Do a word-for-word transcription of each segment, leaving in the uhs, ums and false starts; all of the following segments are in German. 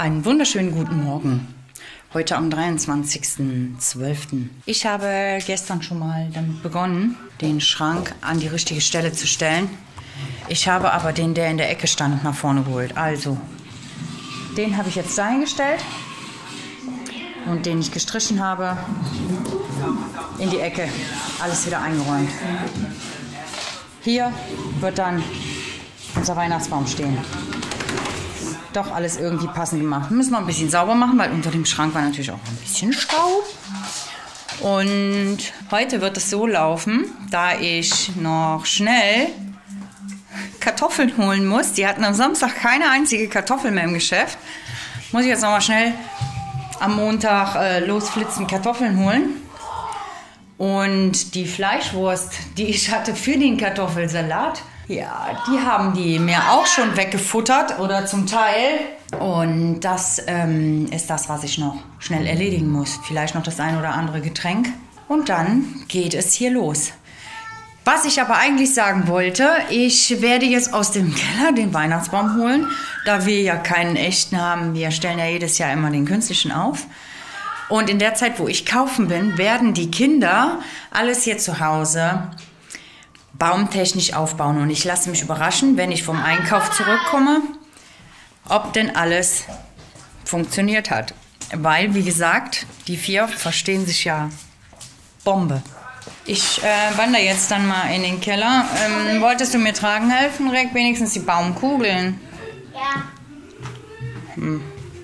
Einen wunderschönen guten Morgen. Heute am dreiundzwanzigsten zwölften Ich habe gestern schon mal damit begonnen, den Schrank an die richtige Stelle zu stellen. Ich habe aber den, der in der Ecke stand, nach vorne geholt. Also, den habe ich jetzt da hingestellt und den ich gestrichen habe, in die Ecke. Alles wieder eingeräumt. Hier wird dann unser Weihnachtsbaum stehen. Doch alles irgendwie passend gemacht. Wir müssen noch ein bisschen sauber machen, weil unter dem Schrank war natürlich auch ein bisschen Staub. Und heute wird es so laufen, da ich noch schnell Kartoffeln holen muss. Die hatten am Samstag keine einzige Kartoffel mehr im Geschäft. Muss ich jetzt noch mal schnell am Montag äh, losflitzen, Kartoffeln holen. Und die Fleischwurst, die ich hatte für den Kartoffelsalat, ja, die haben die mir auch schon weggefuttert oder zum Teil. Und das ähm, ist das, was ich noch schnell erledigen muss. Vielleicht noch das ein oder andere Getränk. Und dann geht es hier los. Was ich aber eigentlich sagen wollte, ich werde jetzt aus dem Keller den Weihnachtsbaum holen. Da wir ja keinen echten haben, wir stellen ja jedes Jahr immer den künstlichen auf. Und in der Zeit, wo ich kaufen bin, werden die Kinder alles hier zu Hause baumtechnisch aufbauen. Und ich lasse mich überraschen, wenn ich vom Einkauf zurückkomme, ob denn alles funktioniert hat. Weil, wie gesagt, die vier verstehen sich ja Bombe. Ich äh, wandere jetzt dann mal in den Keller. Ähm, wolltest du mir tragen helfen, Rick? Wenigstens die Baumkugeln. Ja. Hm.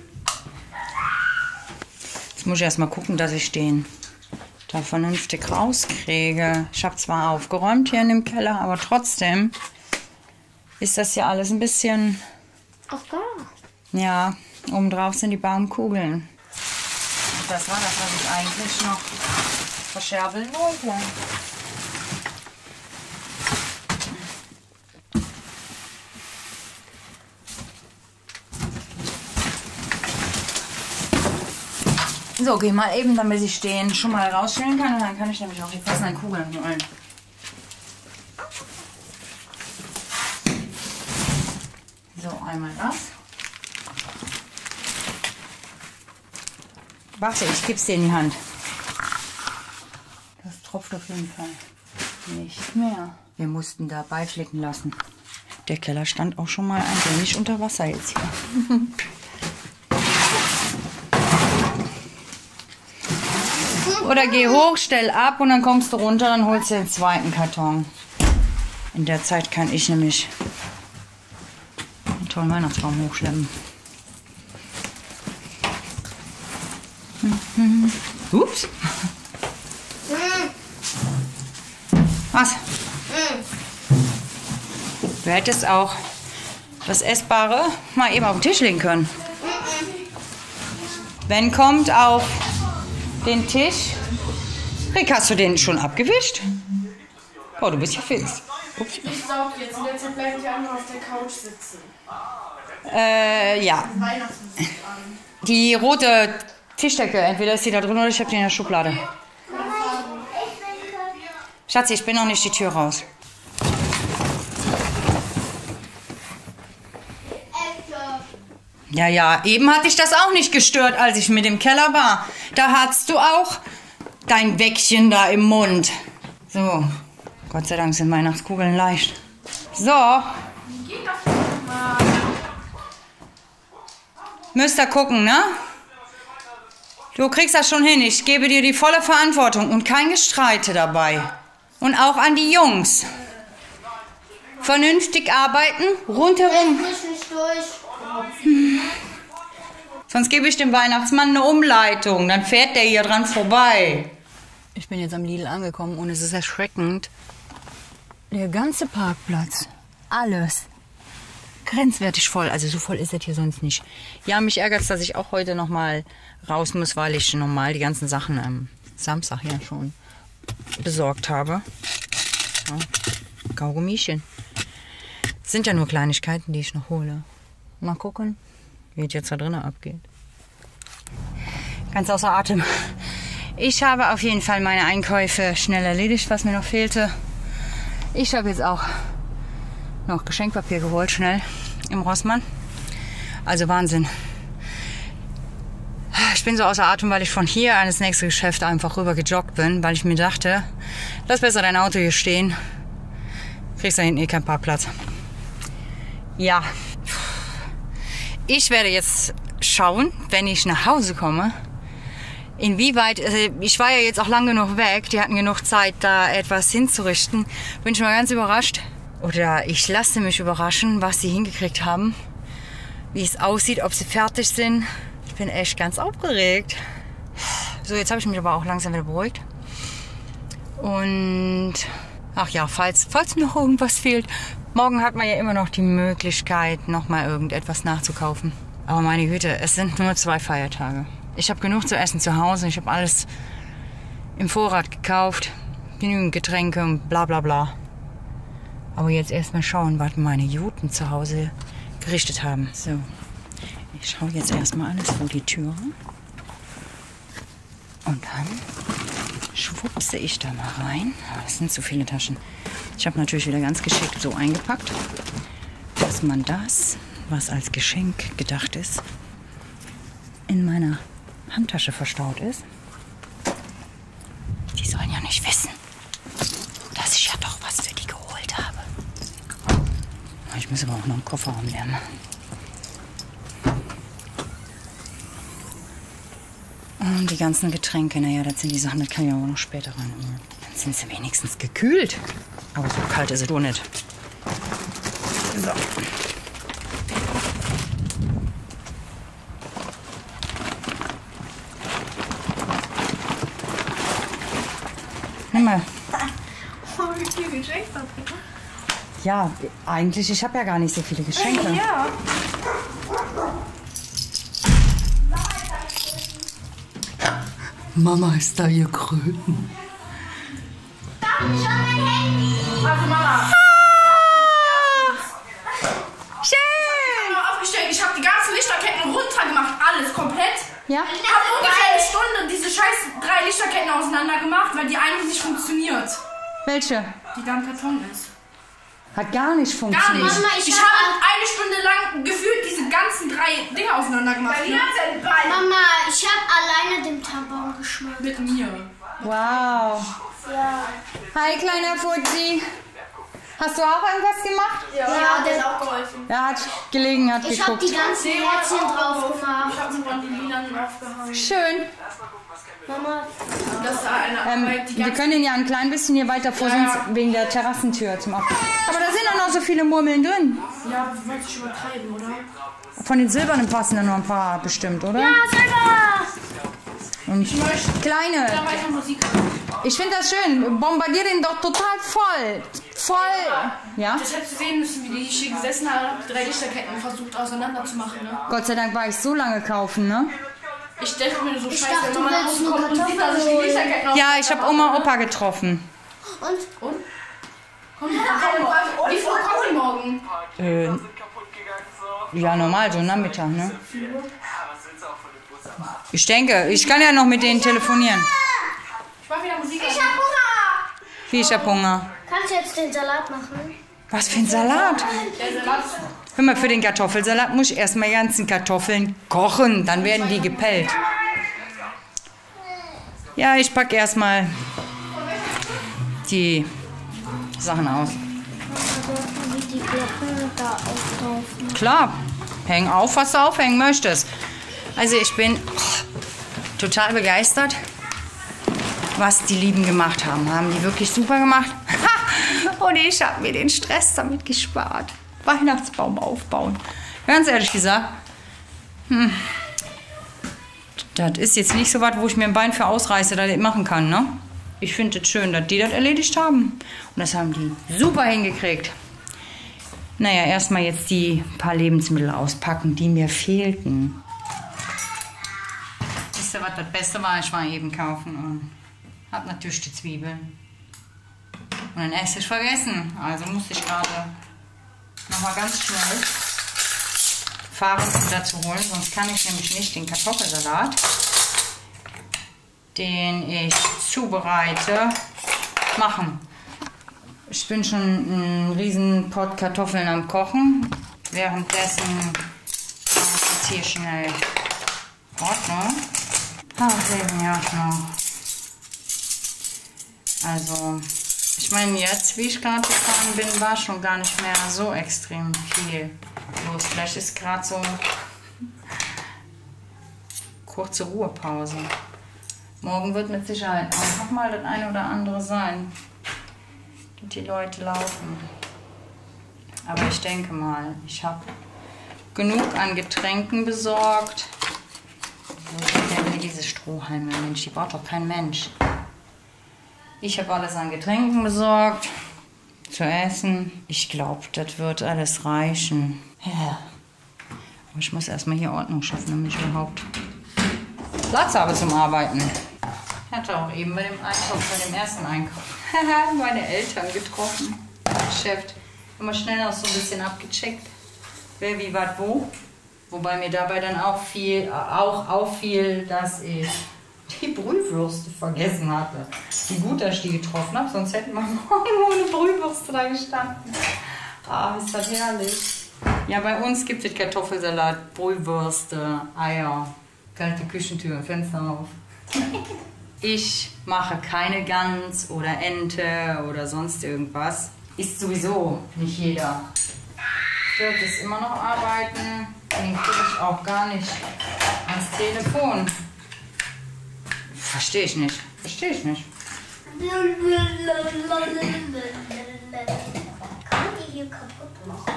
Jetzt muss ich erst mal gucken, dass ich den da vernünftig rauskriege. Ich habe zwar aufgeräumt hier in dem Keller, aber trotzdem ist das ja alles ein bisschen... Auf Gas. Ja, obendrauf sind die Baumkugeln. Das war das, was ich eigentlich noch verscherbeln wollte. So, geh mal eben, damit ich den schon mal rausstellen kann. Und dann kann ich nämlich auch die passenden Kugeln holen. So, einmal das. Warte, ich gebe es dir in die Hand. Das tropft auf jeden Fall nicht mehr. Wir mussten da beiflicken lassen. Der Keller stand auch schon mal ein wenig unter Wasser jetzt hier. Oder geh hoch, stell ab und dann kommst du runter, dann holst du den zweiten Karton. In der Zeit kann ich nämlich einen tollen Weihnachtsbaum hochschleppen. Mhm. Ups. Was? Du hättest auch das Essbare mal eben auf den Tisch legen können. Wenn kommt auf den Tisch. Rick, hast du den schon abgewischt? Oh, du bist ja fit. Ups. Ich saug jetzt. In der Zeit bleibe ich einfach auf der Couch sitzen. Äh, ja. Die rote Tischdecke, entweder ist die da drin oder ich habe die in der Schublade. Schatzi, ich bin noch nicht die Tür raus. Ja, ja, eben hatte ich das auch nicht gestört, als ich mit dem Keller war. Da hattest du auch dein Wäckchen da im Mund. So, Gott sei Dank sind Weihnachtskugeln leicht. So. Müsst ihr gucken, ne? Du kriegst das schon hin. Ich gebe dir die volle Verantwortung und kein Gestreite dabei. Und auch an die Jungs. Vernünftig arbeiten, rundherum. Ich muss nicht durch. Hm. Sonst gebe ich dem Weihnachtsmann eine Umleitung. Dann fährt der hier dran vorbei. Ich bin jetzt am Lidl angekommen und es ist erschreckend. Der ganze Parkplatz, alles, grenzwertig voll. Also so voll ist das hier sonst nicht. Ja, mich ärgert es, dass ich auch heute noch mal raus muss, weil ich normal die ganzen Sachen am Samstag ja schon besorgt habe. Ja, Kaugummischen. Das sind ja nur Kleinigkeiten, die ich noch hole. Mal gucken, wie es jetzt da drinnen abgeht. Ganz außer Atem. Ich habe auf jeden Fall meine Einkäufe schnell erledigt, was mir noch fehlte. Ich habe jetzt auch noch Geschenkpapier geholt, schnell, im Rossmann. Also Wahnsinn. ich bin so außer Atem, weil ich von hier an das nächste Geschäft einfach rüber gejoggt bin, weil ich mir dachte, lass besser dein Auto hier stehen. Kriegst da hinten eh keinen Parkplatz. Ja. Ich werde jetzt schauen, wenn ich nach Hause komme, inwieweit, ich war ja jetzt auch lang genug weg, die hatten genug Zeit, da etwas hinzurichten. Bin schon mal ganz überrascht. Oder ich lasse mich überraschen, was sie hingekriegt haben, wie es aussieht, ob sie fertig sind. Ich bin echt ganz aufgeregt. So, jetzt habe ich mich aber auch langsam wieder beruhigt. Und, ach ja, falls, falls noch irgendwas fehlt, morgen hat man ja immer noch die Möglichkeit, nochmal irgendetwas nachzukaufen. Aber meine Güte, es sind nur zwei Feiertage. Ich habe genug zu essen zu Hause. Ich habe alles im Vorrat gekauft. Genügend Getränke und bla bla bla. Aber jetzt erstmal schauen, was meine Juden zu Hause gerichtet haben. So, ich schaue jetzt erstmal alles vor die Türe. Und dann schwupse ich da mal rein. Aber das sind zu viele Taschen. Ich habe natürlich wieder ganz geschickt so eingepackt, dass man das, was als Geschenk gedacht ist, in meiner Handtasche verstaut ist. Die sollen ja nicht wissen, dass ich ja doch was für die geholt habe. Ich muss aber auch noch einen Kofferraum leer machen. Und die ganzen Getränke, naja, das sind die Sachen, das kann ich aber noch später reinholen. Dann sind sie wenigstens gekühlt. Aber so kalt ist es doch nicht. So. Nimm mal. Oh, wie viel Geschenk hast du? Ja, eigentlich, ich habe ja gar nicht so viele Geschenke. Ja. Mama ist da ihr Kröten. Also Mama. Schön! Ich habe aufgestellt, ich habe die ganzen Lichterketten runtergemacht, alles komplett. Ja? Ich habe ungefähr eine Stunde diese scheiß drei Lichterketten auseinander gemacht, weil die eine nicht funktioniert. Welche? Die da im Karton ist. Hat gar nicht Gar funktioniert. nicht. Ich, ich habe eine Stunde lang gefühlt diese ganzen drei Dinge auseinander gemacht. Ne? Mama, ich habe alleine den Tampon geschmeckt. Mit mir. Wow. Ja. Hi, kleiner Fuzzi. Hast du auch irgendwas gemacht? Ja, der hat auch geholfen. Er hat gelegen, hat ich habe geguckt. die ganzen Herzchen drauf Ich gemacht. habe sogar die Lilanen aufgehangen. Schön. Mama, Das war eine Ähm, Arbeit, die wir ganze können ihn ja ein klein bisschen hier weiter vor, Ja. sonst wegen der Terrassentür zum Aufmachen. Aber da sind auch noch so viele Murmeln drin. Ja, aber du wolltest dich übertreiben, oder? Von den silbernen passen da noch ein paar bestimmt, oder? ja, selber. Und kleine. Da weiter Musik an. Ich finde das schön. Bombardier den doch total voll. Voll. Ja? Das hättest du sehen müssen, wie die hier gesessen haben, drei Lichterketten versucht auseinanderzumachen, ne? Gott sei Dank war ich so lange kaufen, ne? Ich denke mir so scheiße, dachte, wenn man du nach willst Hause nur kommt und sieht, dass ich Kartoffeln die Lichterketten Ja, ich habe Oma und Opa getroffen. Und? Und? Komm, komm, wie viel kommen die morgen? Äh, ja, normal, so Nachmittag, ne? Ich denke, ich kann ja noch mit denen telefonieren. Ich mach wieder Musik Ich an. hab Hunger. Wie, ich hab Hunger. Kannst du jetzt den Salat machen? Was für ein Salat? Der Salat. Hör mal, für den Kartoffelsalat muss ich erstmal die ganzen Kartoffeln kochen. Dann werden die gepellt. Ja, ich packe erstmal die Sachen aus. Wie die Glocken da auftauchen. Klar, häng auf, was du aufhängen möchtest. Also ich bin total begeistert, was die Lieben gemacht haben. Haben die wirklich super gemacht. Und ich habe mir den Stress damit gespart. Weihnachtsbaum aufbauen. Ganz ehrlich gesagt, hm, das ist jetzt nicht so was, wo ich mir ein Bein für ausreiße, dass ich das machen kann. Ne? Ich finde es schön, dass die das erledigt haben. Und das haben die super hingekriegt. Naja, erstmal jetzt die paar Lebensmittel auspacken, die mir fehlten. Wisst ihr, was das Beste war? Ich war eben kaufen und hab natürlich die Zwiebeln. Und dann Essig vergessen. Also musste ich gerade nochmal ganz schnell fahren, um dazu holen. Sonst kann ich nämlich nicht den Kartoffelsalat, den ich zubereite, machen. Ich bin schon einen riesen Pott Kartoffeln am Kochen. Währenddessen mache ich jetzt hier schnell Ordnung. Ach, leben ja noch. Also, ich meine, jetzt, wie ich gerade gefahren bin, war schon gar nicht mehr so extrem viel los. Vielleicht ist gerade so kurze Ruhepause. Morgen wird mit Sicherheit auch noch mal das eine oder andere sein, dass die Leute laufen. Aber ich denke mal, ich habe genug an Getränken besorgt. Wo sind denn hier diese Strohhalme? Mensch, die braucht doch kein Mensch. Ich habe alles an Getränken besorgt, zu essen. Ich glaube, das wird alles reichen. Ja. Aber ich muss erstmal hier Ordnung schaffen, damit ich überhaupt Platz habe zum Arbeiten. Ich hatte auch eben bei dem Einkauf, bei dem ersten Einkauf, meine Eltern getroffen. Geschäft. Immer schnell noch so ein bisschen abgecheckt, wer wie was wo. Wobei mir dabei dann auch viel, auch auffiel, dass ich die Brühwürste vergessen hatte. Wie gut, dass ich die getroffen habe, sonst hätten wir morgen ohne Brühwürste da gestanden. Ah, ist das herrlich. Ja, bei uns gibt es Kartoffelsalat, Brühwürste, Eier, kalte Küchentür, Fenster auf. Ich mache keine Gans oder Ente oder sonst irgendwas. Ist sowieso nicht jeder. Dirk ist immer noch arbeiten. Den kriege ich auch gar nicht ans Telefon. Verstehe ich nicht. Verstehe ich nicht. Kann die hier kaputt machen?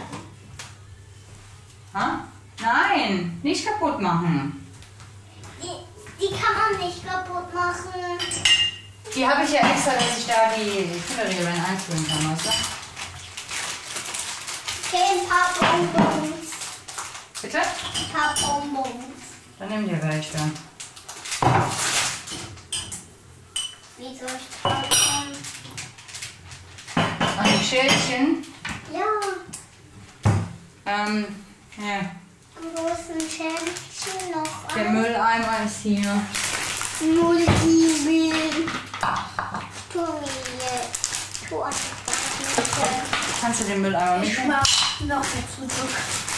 Ha? Nein, nicht kaputt machen. Die, die kann man nicht kaputt machen. Die habe ich ja extra, dass ich da die Kinderregeln einführen kann, weißt du? Ein paar Bonbons. Bitte? Ein paar Bonbons. Dann nimm dir welche. Wie soll ich tragen? An die Schälchen. Ja. Ähm, ja. Großen Schälchen noch. Der Mülleimer ist hier. Null-Ibel. Tu mir. Tu einfach. Kannst du den Mülleimer Ich mitnehmen? mach noch nicht zurück.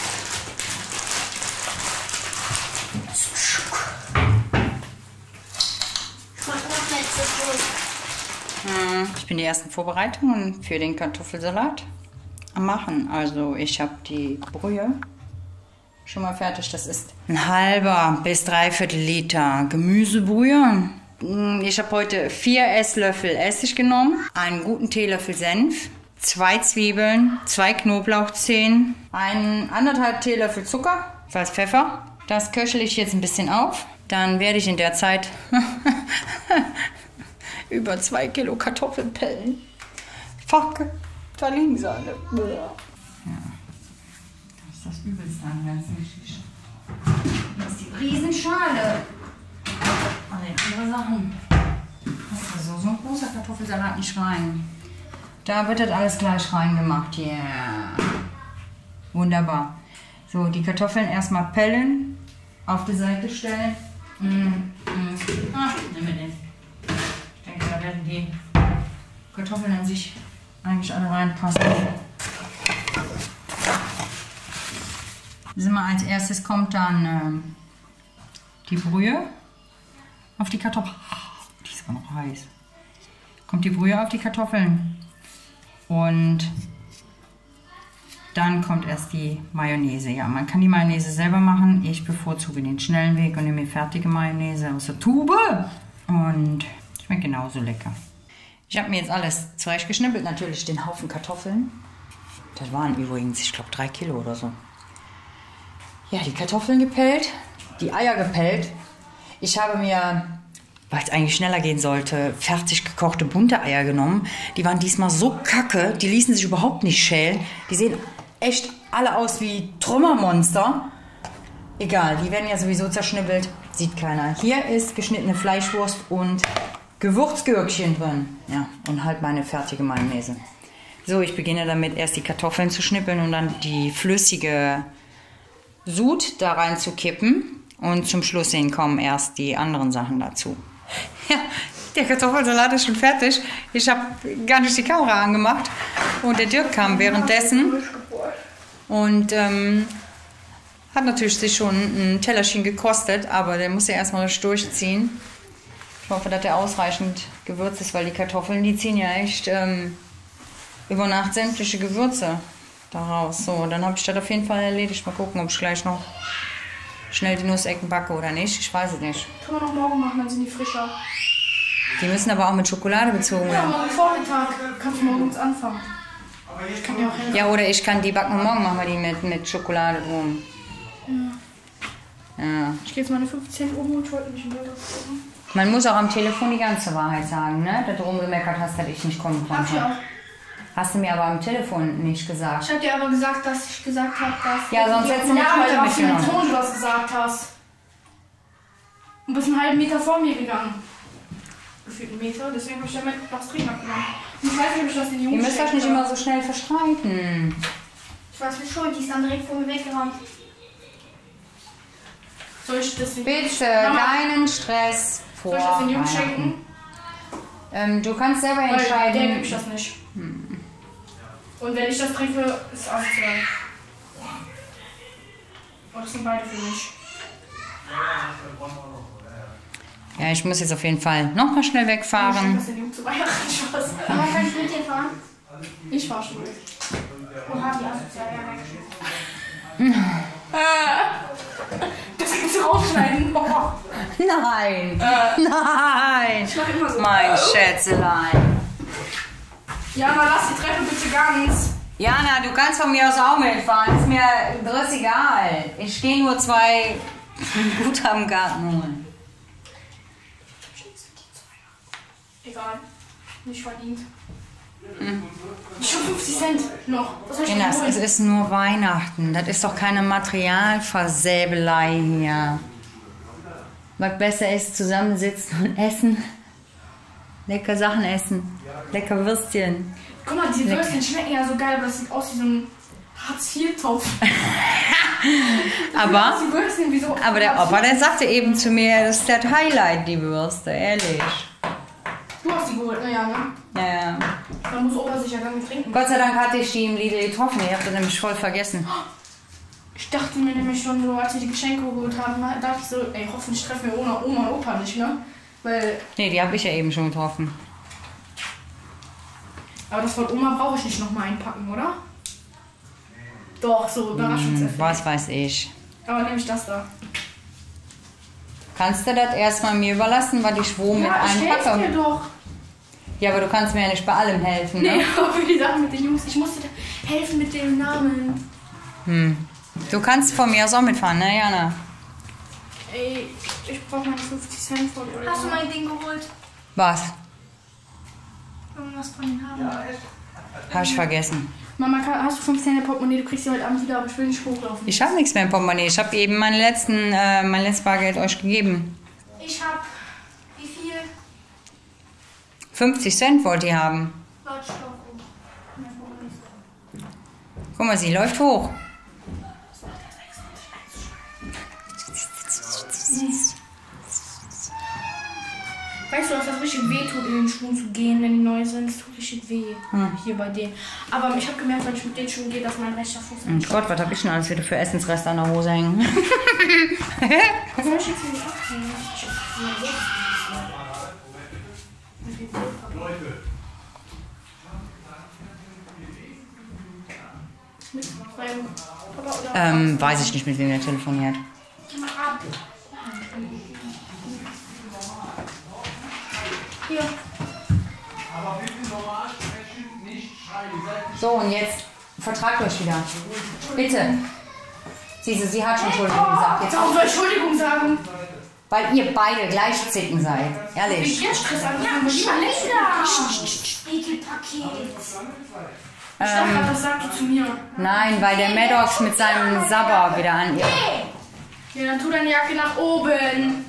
Ich mach noch nicht zurück. Hm, Ich bin die ersten Vorbereitungen für den Kartoffelsalat am Machen. Also ich habe die Brühe schon mal fertig. Das ist ein halber bis dreiviertel Liter Gemüsebrühe. Ich habe heute vier Esslöffel Essig genommen, einen guten Teelöffel Senf, zwei Zwiebeln, zwei Knoblauchzehen, einen anderthalb Teelöffel Zucker, Salz, Pfeffer. Das köchle ich jetzt ein bisschen auf. Dann werde ich in der Zeit über zwei Kilo Kartoffeln pellen. Fuck, da liegen sie alle. Ja. Das ist das Übelste an der ganzen Geschichte. Das ist die Riesenschale. An den anderen Sachen. Das ist so, so ein großer Kartoffelsalat nicht rein. Da wird das alles gleich reingemacht. Yeah. Wunderbar. So, die Kartoffeln erstmal pellen, auf die Seite stellen. Mm, mm. Ah, nimm mir den. Ich denke, da werden die Kartoffeln an sich eigentlich alle reinpassen. Also als erstes kommt dann ähm, die Brühe auf die Kartoffeln. Die ist aber noch heiß. Kommt die Brühe auf die Kartoffeln. Und dann kommt erst die Mayonnaise. Ja, man kann die Mayonnaise selber machen. Ich bevorzuge den schnellen Weg und nehme mir fertige Mayonnaise aus der Tube. Und schmeckt genauso lecker. Ich habe mir jetzt alles zurechtgeschnippelt. Natürlich den Haufen Kartoffeln. Das waren übrigens, ich glaube, drei Kilo oder so. Ja, die Kartoffeln gepellt, die Eier gepellt. Ich habe mir, weil es eigentlich schneller gehen sollte, fertig gekochte bunte Eier genommen. Die waren diesmal so kacke, die ließen sich überhaupt nicht schälen. Die sehen echt alle aus wie Trümmermonster. Egal, die werden ja sowieso zerschnippelt, sieht keiner. Hier ist geschnittene Fleischwurst und Gewürzgürkchen drin. Ja, und halt meine fertige Mayonnaise. So, ich beginne damit erst die Kartoffeln zu schnippeln und dann die flüssige Sud da rein zu kippen. Und zum Schluss hin kommen erst die anderen Sachen dazu. Ja, der Kartoffelsalat ist schon fertig. Ich habe gar nicht die Kamera angemacht. Und der Dirk kam währenddessen und ähm, Hat natürlich sich schon ein Tellerchen gekostet, aber der muss ja erstmal das durchziehen. Ich hoffe, dass der ausreichend gewürzt ist, weil die Kartoffeln, die ziehen ja echt ähm, über Nacht sämtliche Gewürze daraus. So, dann habe ich das auf jeden Fall erledigt. Mal gucken, ob ich gleich noch schnell die Nussecken backe oder nicht. Ich weiß es nicht. Können wir noch morgen machen, dann sind die frischer. Die müssen aber auch mit Schokolade bezogen Ja, werden. morgen Vormittag kannst du morgens anfangen. Ich kann dir auch helfen. Ja, oder ich kann die backen und morgen machen wir die mit, mit Schokolade drum. Ja. Ja. Ich gehe jetzt meine fünfzig Cent um und ich wollte mich ein Burger gucken. Man muss auch am Telefon die ganze Wahrheit sagen, ne? Dass du rumgemeckert hast, dass ich nicht kommen Hab ich konnte. auch. Hast du mir aber am Telefon nicht gesagt. Ich hab dir aber gesagt, dass ich gesagt habe, dass... Ja, sonst hättest du ja, mich heute weil du auf den mitgenommen. Ton was gesagt hast. Du bist einen halben Meter vor mir gegangen. Gefühlt einen Meter, deswegen habe ich damit was trinken abgenommen. Und ich weiß nicht, ob ich das den Jungs Ihr müsst euch nicht schenke. immer so schnell verstreiten. Ich weiß nicht schuld, die ist dann direkt vor mir weggerannt. Soll ich das den Bitte, Mama, keinen Stress vor soll ich das den Jungs Weihnachten. schenken? Ähm, du kannst selber Weil der entscheiden. gibt ich das nicht. Und wenn ich das trinke, ist es asozial. Oh, das sind beide für mich. Ja, ich muss jetzt auf jeden Fall noch mal schnell Ich wegfahren. das den Jungs zu Weihnachten Spaß. Aber kann ich mit dir fahren? Ich fahr schon mit. Oha, die asozial, ja, Das kannst du rausschneiden. Oh. Nein, nein, Ich mach immer so. mein Schätzelein. Jana, lass die Treppe bitte ganz. Jana, du kannst von mir aus auch mitfahren, ist mir das egal. Ich stehe nur zwei gut am Garten holen. Egal. Nicht verdient. Ich schon fünfzig Cent noch. Was soll ich denn Kinders, holen? es ist nur Weihnachten. Das ist doch keine Materialversäbelei hier. Was besser ist, zusammensitzen und essen. Lecker Sachen essen. Lecker Würstchen. Guck mal, die Lecker. Würstchen schmecken ja so geil, aber das sieht aus wie so ein Hartz vier Topf. Aber, Die Würstchen wie so aber der Hartz Opa, vier. der sagte eben zu mir, das ist das Highlight, die Würste, ehrlich. Du hast die geholt, ne, Jana? Ja, ja. Dann muss Opa sich ja gar nicht trinken. Gott sei Dank hatte ich die im Lidl getroffen. Ich habe das nämlich voll vergessen. Ich dachte mir nämlich schon so, als wir die Geschenke geholt haben, dachte ich so, ey, hoffentlich treffen wir ohne Oma und Opa nicht, ne? Weil, Nee, die habe ich ja eben schon getroffen. aber das von Oma brauche ich nicht nochmal einpacken, oder? Doch, so Hm, Überraschungseffekt. was weiß ich. Aber nehme ich das da. Kannst du das erstmal mir überlassen, weil ich wo mit Ja, ich helfe dir einpacke? doch. Ja, aber du kannst mir ja nicht bei allem helfen, ne? Nee, aber für die Sachen mit den Jungs. Ich musste dir helfen mit dem Namen. Hm. Du kannst von mir aus auch mitfahren, ne, Jana? Ey, ich brauche meine fünfzig Cent von oder Hast du so. mein Ding geholt? Was? Irgendwas von den Haaren. Habe ich vergessen. Mama, kann- hast du fünf Cent im Portemonnaie? Du kriegst sie heute Abend wieder, aber ich will nicht hochlaufen. Ich habe nichts mehr im Portemonnaie. Ich habe eben meine letzten, äh, mein letztes Bargeld euch gegeben. Ich hab. Wie viel? fünfzig Cent wollt ihr haben. Warte, stopp. Guck mal, sie läuft hoch. Weißt du, dass das richtig weh tut, in den Schuhen zu gehen, wenn die neu sind? Das tut richtig weh. Hier bei denen. Aber ich habe gemerkt, wenn ich mit den Schuhen gehe, dass mein rechter Fuß Oh nicht. Gott, was habe ich denn alles wieder für Essensreste an der Hose hängen? Was soll ich jetzt nicht abhängen? Ich hab meine Hose. Mit meinem Papa oder ähm, weiß ich nicht, mit wem er telefoniert. Mach ab. hier. So, und jetzt vertragt euch wieder. Bitte. Siehst du, sie hat schon Entschuldigung gesagt. Jetzt Warum soll ich Entschuldigung sagen? weil ihr beide gleich zicken seid. Wie Ehrlich. jetzt Stress angefangen? Ja, Schon wieder. Ekelpaket. Ich dachte gerade, das sagt die zu mir. Nein, weil der Maddox mit seinem Sabber wieder an ihr. Ja, dann tu deine Jacke nach oben.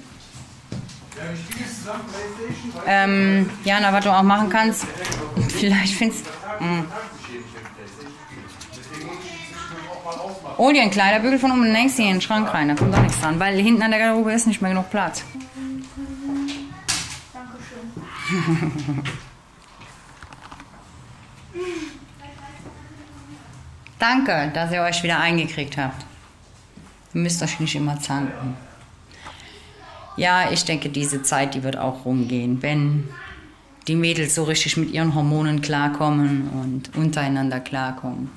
Ähm, Jana, was du auch machen kannst, vielleicht findest du. Hol dir einen Kleiderbügel von oben und legst ihn in den Schrank rein, da kommt auch nichts dran, weil hinten an der Garderobe ist nicht mehr genug Platz. Dankeschön. Danke, dass ihr euch wieder eingekriegt habt. Ihr müsst euch nicht immer zanken. Ja, ich denke, diese Zeit, die wird auch rumgehen, wenn die Mädels so richtig mit ihren Hormonen klarkommen und untereinander klarkommen.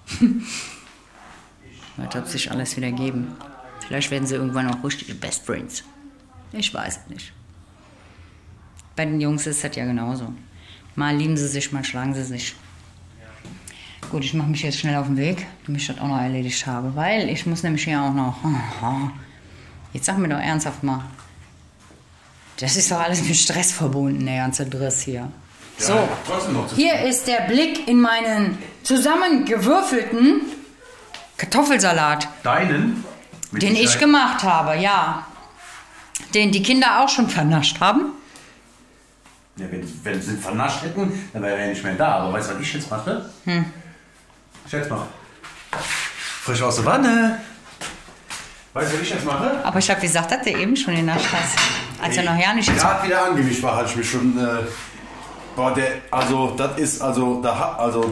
Das wird sich alles wieder geben. Vielleicht werden sie irgendwann auch richtige Best Friends. Ich weiß es nicht. Bei den Jungs ist das ja genauso. Mal lieben sie sich, mal schlagen sie sich. Gut, ich mache mich jetzt schnell auf den Weg, damit ich das auch noch erledigt habe. Weil ich muss nämlich hier auch noch... Jetzt sag mir doch ernsthaft mal. Das ist doch alles mit Stress verbunden, der ganze Driss hier. So, Ja, trotzdem noch zu hier ist der Blick in meinen zusammengewürfelten Kartoffelsalat, Deinen? Mit den ich Sicherheit. gemacht habe, ja. Den die Kinder auch schon vernascht haben. Ja, wenn, wenn sie ihn vernascht hätten, dann wäre er ja nicht mehr da. Aber weißt du, was ich jetzt mache? Hm. Schätz mal. Frisch aus der Wanne. Weißt du, was ich jetzt mache? Aber ich habe gesagt, dass du eben schon genascht hast. Als er noch ja nicht... Gerade wieder angemischt war, hatte ich mich schon... Äh, boah, der... Also, das ist... Also, da hat... Also...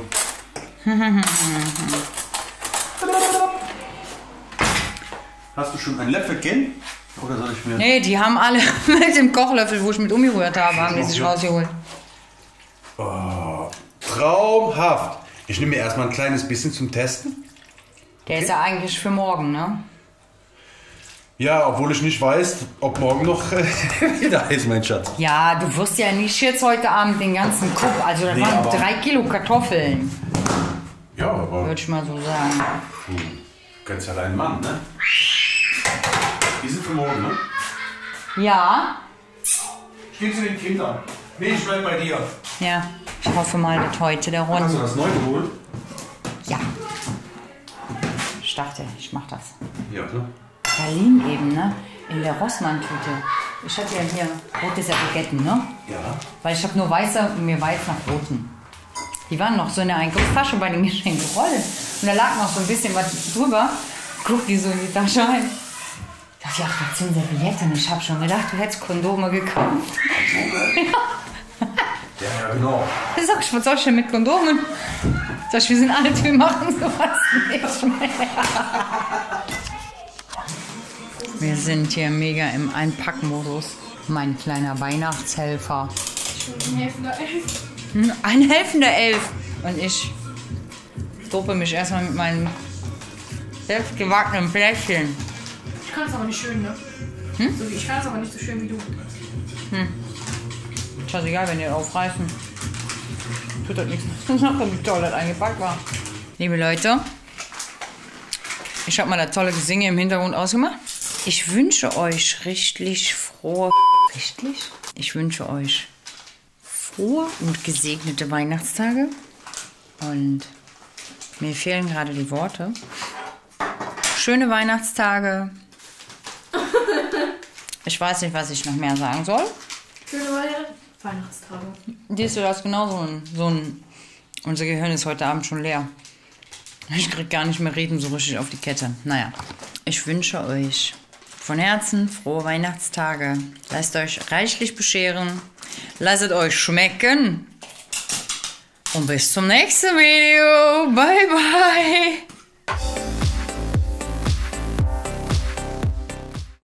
Hast du schon ein Löffelchen? Oder soll ich mir... Nee, die haben alle mit dem Kochlöffel, wo ich mit umgerührt habe, haben die sich Ja. rausgeholt. Oh, traumhaft. Ich nehme mir erstmal ein kleines bisschen zum Testen. Der ist ja eigentlich für morgen, ne? Ja, obwohl ich nicht weiß, ob morgen noch äh, wieder ist, mein Schatz. Ja, du wirst ja nicht jetzt heute Abend den ganzen Kup, also das Nee, waren aber- drei Kilo Kartoffeln, Ja, aber würde ich mal so sagen. du kennst ja deinen Mann, ne? Die sind für morgen, ne? Ja, Ich gebe sie den Kindern. Nee, ich bleib bei dir. ja, ich hoffe mal, dass heute der Hast du Ron... das neu geholt? Ja. Ich dachte, ich mach das. Ja, klar. Berlin eben, ne? In der Rossmann-Tüte. Ich hatte ja hier rote Servietten, ne? Ja. Weil ich habe nur weiße und mir war jetzt nach roten. Die waren noch so in der Einkaufstasche bei den Geschenkrollen. Und da lag noch so ein bisschen was drüber. Guck die so in die Tasche rein. Ich dachte, ja, das sind Servietten. Ich habe schon gedacht, du hättest Kondome gekauft. Ja, ja, genau. Da sag ich, was soll ich denn mit Kondomen? Sag ich, wir sind alt, wir machen sowas nicht mehr. Wir sind hier mega im Einpackmodus. Mein kleiner Weihnachtshelfer. Ein helfender Elf. Hm, Ein helfender Elf. Und ich dope mich erstmal mit meinem selbstgebackenen Fläschchen. Ich kann es aber nicht schön, ne? Hm? So wie ich kann es aber nicht so schön wie du. Scheißegal, wenn die das aufreißen. Tut das nichts. Wie toll das eingepackt war. Liebe Leute, ich habe mal das tolle Gesinge im Hintergrund ausgemacht. Ich wünsche euch richtig frohe... Richtig? Ich wünsche euch frohe und gesegnete Weihnachtstage. Und mir fehlen gerade die Worte. Schöne Weihnachtstage. Ich weiß nicht, was ich noch mehr sagen soll. Schöne Weihnachten. Weihnachtstage. Siehst du, das ist genau so ein, so ein... Unser Gehirn ist heute Abend schon leer. Ich krieg gar nicht mehr reden so richtig auf die Kette. Naja, ich wünsche euch von Herzen frohe Weihnachtstage. Lasst euch reichlich bescheren. Lasst euch schmecken. Und bis zum nächsten Video. Bye, bye.